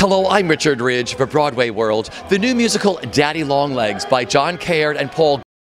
Hello, I'm Richard Ridge for Broadway World. The new musical Daddy Longlegs by John Caird and Paul